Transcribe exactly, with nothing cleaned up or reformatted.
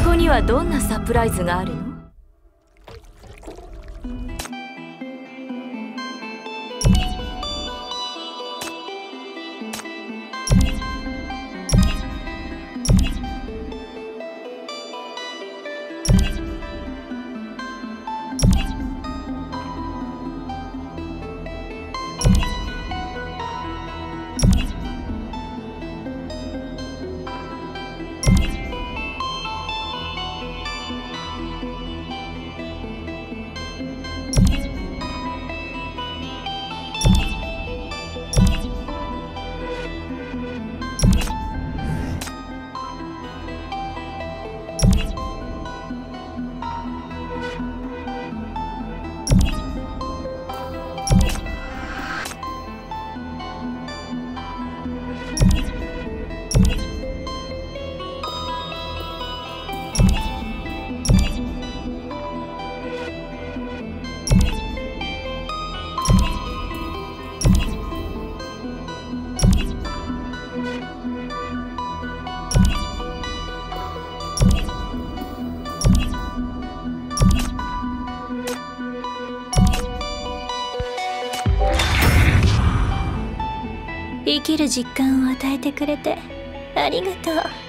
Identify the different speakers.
Speaker 1: こにはどんなサプライズがあるの？生きる実感を与えてくれてありがとう。